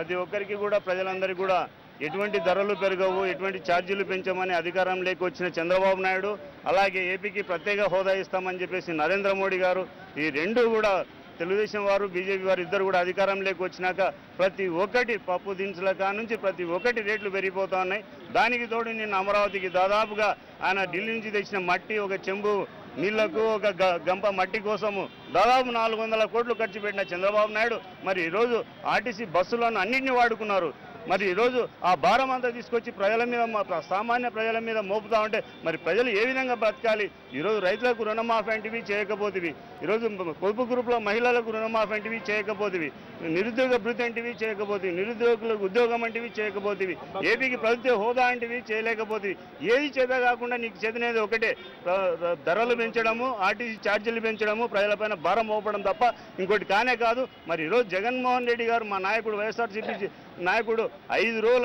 ప్రతి ఒక్కరికి కూడా ప్రజలందరికీ కూడా ఎటువంటి ధరలు పెరగవు, ఎటువంటి ఛార్జీలు పెంచమని అధికారంలోకి వచ్చిన చంద్రబాబు నాయుడు, అలాగే ఏపీకి ప్రత్యేక హోదా ఇస్తామని చెప్పేసి నరేంద్ర మోడీ గారు, ఈ రెండు కూడా తెలుగుదేశం వారు బీజేపీ వారు ఇద్దరు కూడా అధికారంలోకి వచ్చినాక ప్రతి ఒక్కటి పప్పు దినుసుల కానుంచి ప్రతి ఒక్కటి రేట్లు పెరిగిపోతా ఉన్నాయి. దానికి తోడు నిన్న అమరావతికి దాదాపుగా ఆయన ఢిల్లీ నుంచి తెచ్చిన మట్టి, ఒక చెంబు నీళ్లకు, ఒక గంప మట్టి కోసము దాదాపు 400 కోట్లు ఖర్చు పెట్టిన చంద్రబాబు నాయుడు మరి ఈరోజు ఆర్టీసీ బస్సులను అన్నింటినీ వాడుకున్నారు. మరి ఈరోజు ఆ భారం అంతా తీసుకొచ్చి ప్రజల మీద, సామాన్య ప్రజల మీద మోపుతా ఉంటే మరి ప్రజలు ఏ విధంగా బ్రతకాలి? ఈరోజు రైతులకు రుణమాఫీ అంటివి చేయకపోతివి, ఈరోజు పొదుపు గ్రూపులో మహిళలకు రుణమాఫీ అంటివి చేయకపోతివి, నిరుద్యోగ భృతి అంటివి చేయకపోతివి, నిరుద్యోగులకు ఉద్యోగం అంటివి చేయకపోతివి, ఏపీకి ప్రభుత్వ హోదా అంటివి చేయలేకపోతివి. ఏది చేత కాకుండా నీకు చేతనేది ఒకటే, ధరలు పెంచడము, ఆర్టీసీ ఛార్జీలు పెంచడము, ప్రజలపైన భారం మోపడం తప్ప ఇంకోటి కానే కాదు. మరి ఈరోజు జగన్మోహన్ రెడ్డి గారు, మా నాయకుడు YSRCP నాయకుడు 5 రోజులు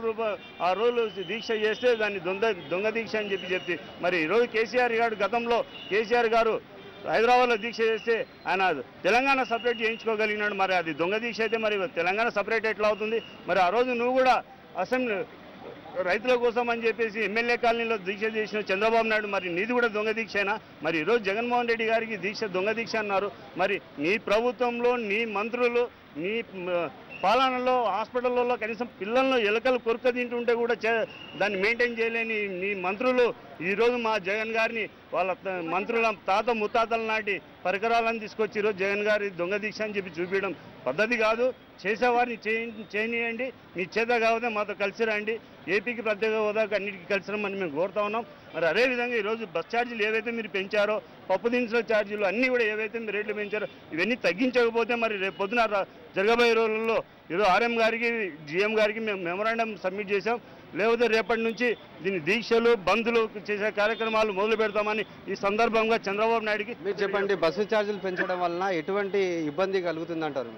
6 రోజులు దీక్ష చేస్తే దాన్ని దొంగ దీక్ష అని చెప్తే మరి ఈరోజు గతంలో కేసీఆర్ గారు హైదరాబాద్లో దీక్ష చేస్తే ఆయన తెలంగాణ సపరేట్ చేయించుకోగలిగినాడు. మరి అది దొంగ దీక్ష అయితే మరి తెలంగాణ సపరేట్ ఎట్లా అవుతుంది? మరి ఆ రోజు నువ్వు కూడా అసెంబ్లీ రైతుల కోసం అని చెప్పేసి ఎమ్మెల్యే కాలనీలో దీక్ష చేసిన చంద్రబాబు నాయుడు, మరి నీది కూడా దొంగ దీక్షేనా? మరి ఈరోజు జగన్మోహన్ రెడ్డి గారికి దీక్ష దొంగ దీక్ష అన్నారు. మరి నీ ప్రభుత్వంలో నీ మంత్రులు, నీ పాలనలో హాస్పిటల్లో కనీసం పిల్లలను ఎలకలు కొరక తింటుంటే కూడా దాన్ని మెయింటైన్ చేయలేని నీ మంత్రులు ఈరోజు మా జగన్ గారిని వాళ్ళ మంత్రుల తాత ముత్తాతల నాటి పరికరాలను తీసుకొచ్చి ఈరోజు జగన్ గారి దొంగ దీక్ష అని చెప్పి చూపించడం పద్ధతి కాదు. చేసేవారిని చేయనియండి, మీ చేత కాకపోతే మాతో కలిసి రండి, ఏపీకి ప్రత్యేక హోదాకు అన్నిటికీ కలిసి రమ్మని మేము కోరుతా ఉన్నాం. మరి అదేవిధంగా ఈరోజు బస్ ఛార్జీలు ఏవైతే మీరు పెంచారో, పప్పు దినుసుల ఛార్జీలు అన్నీ కూడా ఏవైతే మీరు రేట్లు పెంచారో ఇవన్నీ తగ్గించకపోతే మరి రేపు పొద్దున జరగబోయే రోజుల్లో ఈరోజు RM గారికి, GM గారికి మేము మెమోరాండం సబ్మిట్ చేశాం. లేకపోతే రేపటి నుంచి దీని దీక్షలు, బంద్లు చేసే కార్యక్రమాలు మొదలు పెడతామని ఈ సందర్భంగా చంద్రబాబు నాయుడుకి మీరు చెప్పండి. బస్సు ఛార్జీలు పెంచడం వలన ఎటువంటి ఇబ్బంది కలుగుతుందంటారు?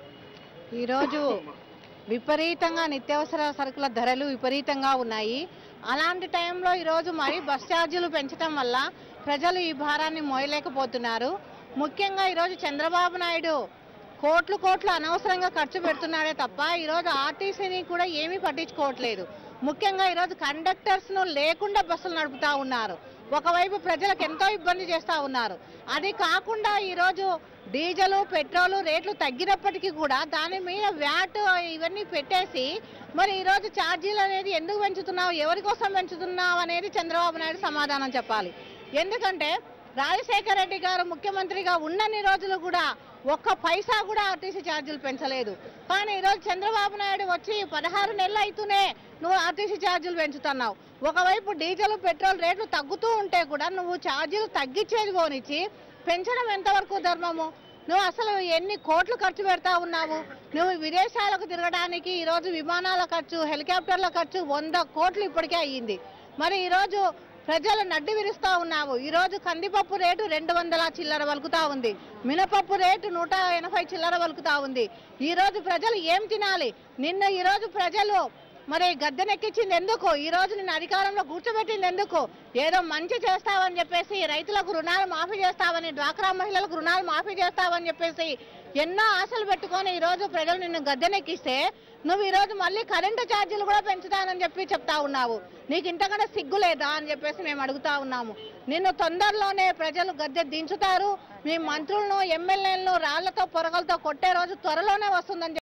ఈరోజు విపరీతంగా నిత్యావసర సరుకుల ధరలు విపరీతంగా ఉన్నాయి. అలాంటి టైంలో ఈరోజు మరి బస్ ఛార్జీలు పెంచడం వల్ల ప్రజలు ఈ భారాన్ని మోయలేకపోతున్నారు. ముఖ్యంగా ఈరోజు చంద్రబాబు నాయుడు కోట్లు అనవసరంగా ఖర్చు పెడుతున్నాడే తప్ప ఈరోజు ఆర్టీసీని కూడా ఏమీ పట్టించుకోవట్లేదు. ముఖ్యంగా ఈరోజు కండక్టర్స్ను లేకుండా బస్సులు నడుపుతా ఉన్నారు. ఒకవైపు ప్రజలకు ఎంతో ఇబ్బంది చేస్తూ ఉన్నారు. అది కాకుండా ఈరోజు డీజిల్, పెట్రోలు రేట్లు తగ్గినప్పటికీ కూడా దాని మీద వ్యాట్ ఇవన్నీ పెట్టేసి మరి ఈరోజు ఛార్జీలు అనేది ఎందుకు పెంచుతున్నావు, ఎవరి కోసం పెంచుతున్నావు అనేది చంద్రబాబు నాయుడు సమాధానం చెప్పాలి. ఎందుకంటే రాజశేఖర రెడ్డి గారు ముఖ్యమంత్రిగా ఉన్నన్ని రోజులు కూడా ఒక్క పైసా కూడా ఆర్టీసీ ఛార్జీలు పెంచలేదు. కానీ ఈరోజు చంద్రబాబు నాయుడు వచ్చి 16 నెలలు అవుతూనే నువ్వు ఆర్టీసీ ఛార్జీలు పెంచుతున్నావు. ఒకవైపు డీజిల్, పెట్రోల్ రేట్లు తగ్గుతూ ఉంటే కూడా నువ్వు ఛార్జీలు తగ్గించేది పోనిచ్చి పెంచడం ఎంతవరకు ధర్మము? నువ్వు అసలు ఎన్ని కోట్లు ఖర్చు పెడతా ఉన్నావు? నువ్వు విదేశాలకు తిరగడానికి ఈరోజు విమానాల ఖర్చు, హెలికాప్టర్ల ఖర్చు 100 కోట్లు ఇప్పటికే అయ్యింది. మరి ఈరోజు ప్రజలు నడ్డి విరుస్తూ ఉన్నావు. ఈరోజు కందిపప్పు రేటు 200 చిల్లర వలుకుతా ఉంది, మినపప్పు రేటు 180 చిల్లర వలుకుతా ఉంది. ఈరోజు ప్రజలు ఏం తినాలి? ఈరోజు ప్రజలు మరి గద్దెనెక్కించింది ఎందుకు? ఈరోజు నిన్ను అధికారంలో కూర్చోబెట్టింది ఎందుకు? ఏదో మంచి చేస్తావని చెప్పేసి, రైతులకు రుణాలు మాఫీ చేస్తావని, డ్వాక్రా మహిళలకు రుణాలు మాఫీ చేస్తావని చెప్పేసి ఎన్నో ఆశలు పెట్టుకొని ఈరోజు ప్రజలు నిన్ను గద్దెనెక్కిస్తే నువ్వు ఈరోజు మళ్ళీ కరెంటు ఛార్జీలు కూడా పెంచుతానని చెప్పి చెప్తా ఉన్నావు. నీకు ఇంతకంటే సిగ్గు లేదా అని చెప్పేసి మేము అడుగుతా ఉన్నాము. నిన్ను తొందరలోనే ప్రజలు గద్దె దించుతారు. మీ మంత్రులను, ఎమ్మెల్యేలను రాళ్లతో, పొరగలతో కొట్టే రోజు త్వరలోనే వస్తుందని